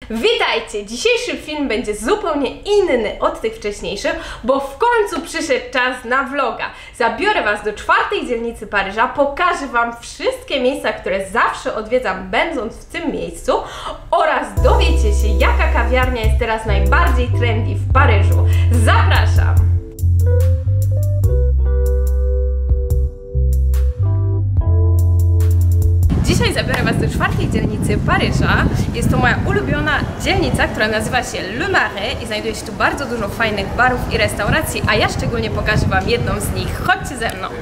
Witajcie! Dzisiejszy film będzie zupełnie inny od tych wcześniejszych, bo w końcu przyszedł czas na vloga. Zabiorę Was do czwartej dzielnicy Paryża, pokażę Wam wszystkie miejsca, które zawsze odwiedzam będąc w tym miejscu oraz dowiecie się, jaka kawiarnia jest teraz najbardziej trendy w Paryżu. Zapraszam! Dzisiaj zabiorę Was do czwartej dzielnicy Paryża. Jest to moja ulubiona dzielnica, która nazywa się Le Marais i znajduje się tu bardzo dużo fajnych barów i restauracji, a ja szczególnie pokażę Wam jedną z nich. Chodźcie ze mną!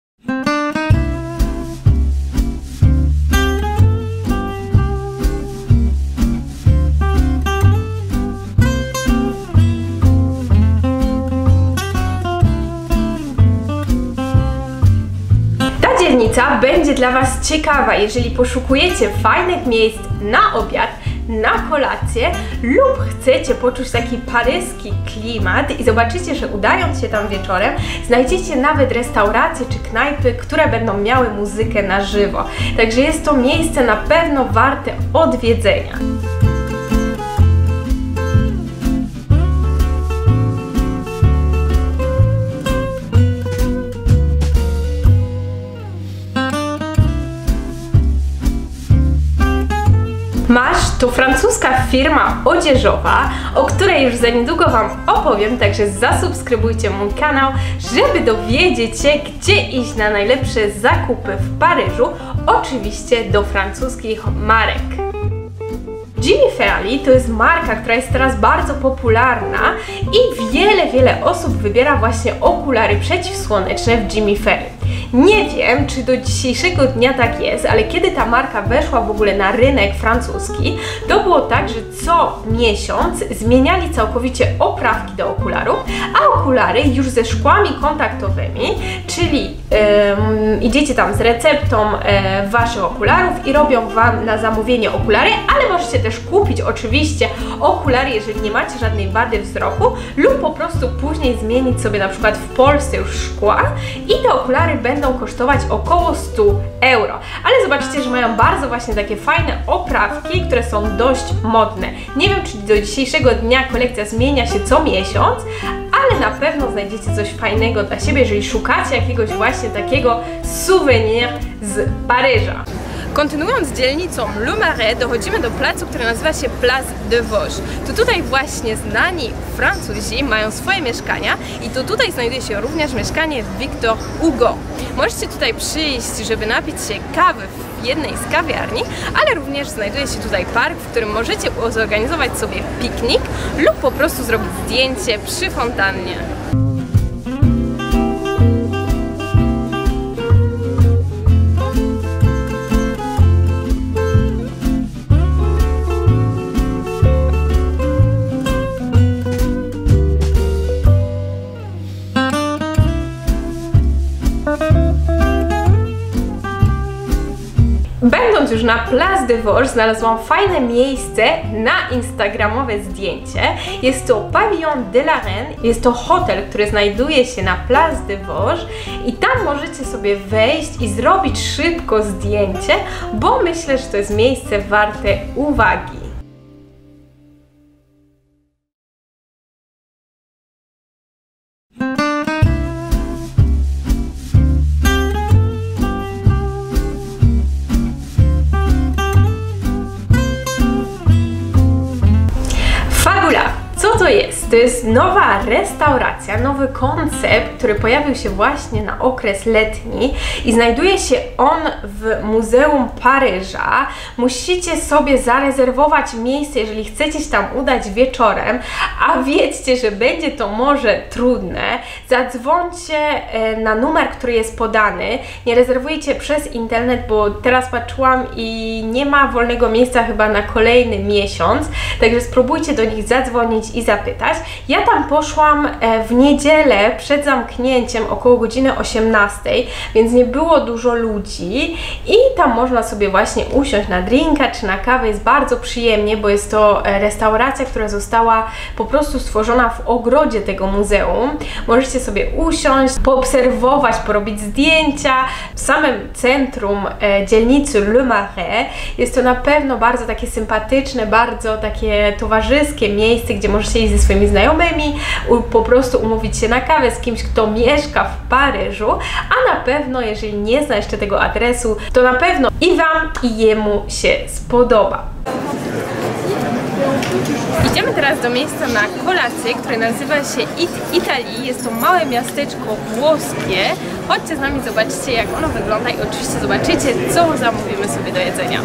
Dzielnica będzie dla Was ciekawa, jeżeli poszukujecie fajnych miejsc na obiad, na kolację lub chcecie poczuć taki paryski klimat i zobaczycie, że udając się tam wieczorem znajdziecie nawet restauracje czy knajpy, które będą miały muzykę na żywo. Także jest to miejsce na pewno warte odwiedzenia. Masz to francuska firma odzieżowa, o której już za niedługo Wam opowiem, także zasubskrybujcie mój kanał, żeby dowiedzieć się, gdzie iść na najlepsze zakupy w Paryżu, oczywiście do francuskich marek. Jimmy Fairly to jest marka, która jest teraz bardzo popularna i wiele osób wybiera właśnie okulary przeciwsłoneczne w Jimmy Fairly. Nie wiem, czy do dzisiejszego dnia tak jest, ale kiedy ta marka weszła w ogóle na rynek francuski, to było tak, że co miesiąc zmieniali całkowicie oprawki do okularów, a okulary już ze szkłami kontaktowymi, czyli idziecie tam z receptą Waszych okularów i robią Wam na zamówienie okulary, ale możecie też kupić oczywiście okulary, jeżeli nie macie żadnej wady wzroku, lub po prostu później zmienić sobie na przykład w Polsce już szkła i te okulary będą kosztować około 100 euro. Ale zobaczycie, że mają bardzo właśnie takie fajne oprawki, które są dość modne. Nie wiem, czy do dzisiejszego dnia kolekcja zmienia się co miesiąc, ale na pewno znajdziecie coś fajnego dla siebie, jeżeli szukacie jakiegoś właśnie takiego souvenir z Paryża. Kontynuując dzielnicą Le Marais, dochodzimy do placu, który nazywa się Place de Vosges. To tutaj właśnie znani Francuzi mają swoje mieszkania i to tutaj znajduje się również mieszkanie Victor Hugo. Możecie tutaj przyjść, żeby napić się kawy w jednej z kawiarni, ale również znajduje się tutaj park, w którym możecie zorganizować sobie piknik lub po prostu zrobić zdjęcie przy fontannie. Będąc już na Place de Vosges, znalazłam fajne miejsce na instagramowe zdjęcie. Jest to Pavillon de la Reine, jest to hotel, który znajduje się na Place de Vosges i tam możecie sobie wejść i zrobić szybko zdjęcie, bo myślę, że to jest miejsce warte uwagi. Co to jest? To jest nowa restauracja, nowy koncept, który pojawił się właśnie na okres letni i znajduje się on w Muzeum Paryża. Musicie sobie zarezerwować miejsce, jeżeli chcecie się tam udać wieczorem, a wiedzcie, że będzie to może trudne. Zadzwońcie na numer, który jest podany. Nie rezerwujcie przez internet, bo teraz patrzyłam i nie ma wolnego miejsca chyba na kolejny miesiąc, także spróbujcie do nich zadzwonić i zapytać. zobaczyłaś. Ja tam poszłam w niedzielę przed zamknięciem około godziny 18, więc nie było dużo ludzi i tam można sobie właśnie usiąść na drinka czy na kawę. Jest bardzo przyjemnie, bo jest to restauracja, która została po prostu stworzona w ogrodzie tego muzeum. Możecie sobie usiąść, poobserwować, porobić zdjęcia. W samym centrum dzielnicy Le Marais jest to na pewno bardzo takie sympatyczne, bardzo takie towarzyskie miejsce, gdzie możecie iść ze swoimi znajomymi, po prostu umówić się na kawę z kimś, kto mieszka w Paryżu, a na pewno, jeżeli nie zna jeszcze tego adresu, to na pewno i Wam, i jemu się spodoba. Idziemy teraz do miejsca na kolację, które nazywa się Italii. Jest to małe miasteczko włoskie. Chodźcie z nami, zobaczcie, jak ono wygląda i oczywiście zobaczycie, co zamówimy sobie do jedzenia.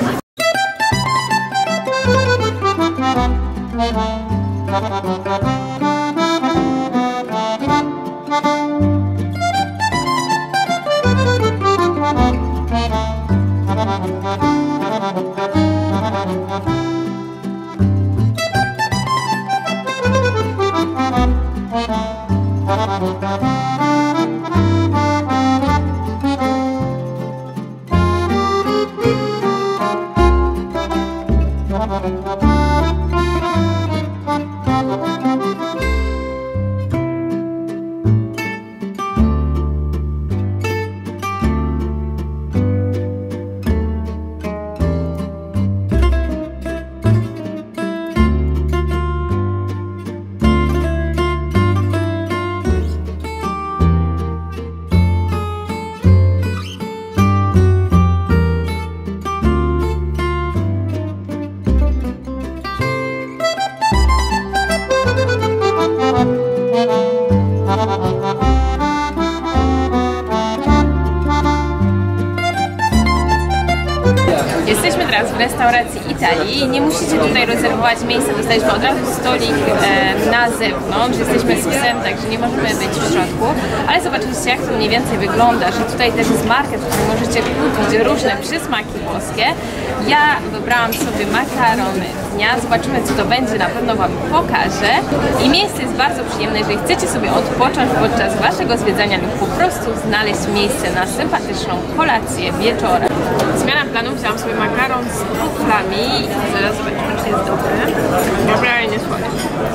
Jesteśmy teraz w restauracji Italii. Nie musicie tutaj rezerwować miejsca, dostaliśmy od razu stolik na zewnątrz. Jesteśmy z psem, także nie możemy być w środku, ale zobaczycie, jak to mniej więcej wygląda, że tutaj też jest market, w którym możecie kupić różne przysmaki włoskie. Ja wybrałam sobie makarony dnia, zobaczymy, co to będzie, na pewno Wam pokażę. I miejsce jest bardzo przyjemne, jeżeli chcecie sobie odpocząć podczas Waszego zwiedzania lub po prostu znaleźć miejsce na sympatyczną kolację wieczorem. Zmiana planu, wziąłam sobie makaron z truflami i zaraz zobaczymy, czy jest dobry. Dobra, ale nie słodzi.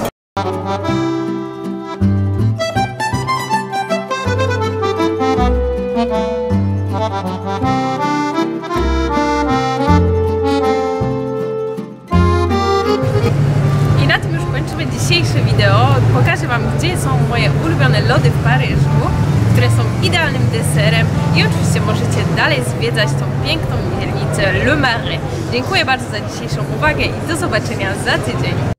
I na tym już kończymy dzisiejsze wideo. Pokażę Wam, gdzie są moje ulubione lody w Paryżu, które są idealnym deserem i oczywiście możecie dalej zwiedzać tą piękną dzielnicę Le Marais. Dziękuję bardzo za dzisiejszą uwagę i do zobaczenia za tydzień.